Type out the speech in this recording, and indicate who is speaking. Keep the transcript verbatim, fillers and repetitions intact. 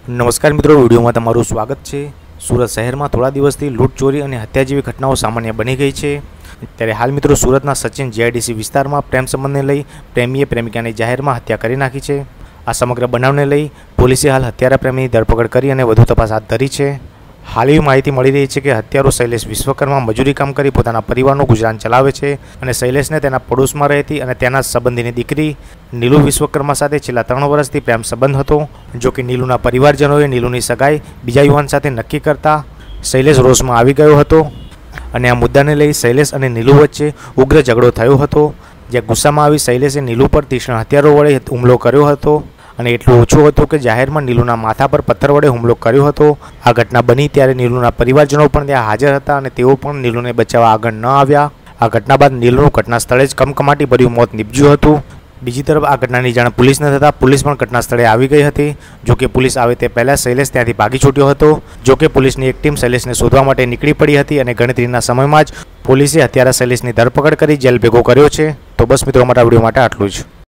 Speaker 1: નમસ્કાર મિત્રો, વિડીયોમાં તમારું સ્વાગત છે। સુરત શહેરમાં થોડા દિવસથી લૂંટ ચોરી અને હત્યા જેવી ઘટનાઓ સામાન્ય બની ગઈ છે। ત્યારે હાલ મિત્રો સુરતના સચિન જીઆઈડીસી વિસ્તારમાં પ્રેમ સંબંધને લઈ પ્રેમીએ પ્રેમિકાની જાહેરમાં હત્યા કરી નાખી છે। આ સમગ્ર બનાવને લઈ પોલીસે હાલ હત્યારા પ્રેમીની ધરપકડ કરી અને વધુ તપાસ હાથ ધરી છે। હાલ એવી માહિતી મળી રહી છે કે હત્યારો શૈલેષ વિશ્વકર્મા મજૂરી કામ કરી પોતાના પરિવારનું ગુજરાન ચલાવે છે અને શૈલેષને તેના પડોશમાં રહેતી અને તેના સંબંધીની દીકરી નીલુ વિશ્વકર્મા સાથે છેલ્લા ત્રણ વર્ષથી પ્રેમ સંબંધ હતો। જો કે નીલુના પરિવારજનોએ નીલુની સગાઈ બીજા યુવાન સાથે નક્કી કરતા શૈલેષ રોષમાં આવી ગયો હતો અને આ મુદ્દાને લઈ શૈલેષ અને નીલુ વચ્ચે ઉગ્ર ઝઘડો થયો હતો। જ્યાં ગુસ્સામાં આવી શૈલેષે નીલુ પર તીક્ષ્ણ હથિયારો વડે હુમલો કર્યો હતો અને એટલું ઓછું હતું કે જાહેરમાં નીલુના માથા પર પથ્થર વડે હુમલો કર્યો હતો। આ ઘટના બની ત્યારે નીલુના પરિવારજનો પણ ત્યાં હાજર હતા અને તેઓ પણ નીલુને બચાવવા આગળ ન આવ્યા। આ ઘટના બાદ નીલુનું ઘટના સ્થળે જ કમકમાટી ભર્યું મોત નીપજ્યું હતું। બીજી તરફ આ ઘટનાની જાણ પોલીસને થતાં પોલીસ પણ ઘટના સ્થળે આવી ગઈ હતી। જોકે પોલીસ આવે તે પહેલાં શૈલેષ ત્યાંથી ભાગી છૂટ્યો હતો। જોકે પોલીસની એક ટીમ શૈલેષને શોધવા માટે નીકળી પડી હતી અને ગણતરીના સમયમાં જ પોલીસે હત્યારા શૈલેષની ધરપકડ કરી જેલ ભેગો કર્યો છે। તો બસ મિત્રો, અમારા વિડીયો માટે આટલું જ।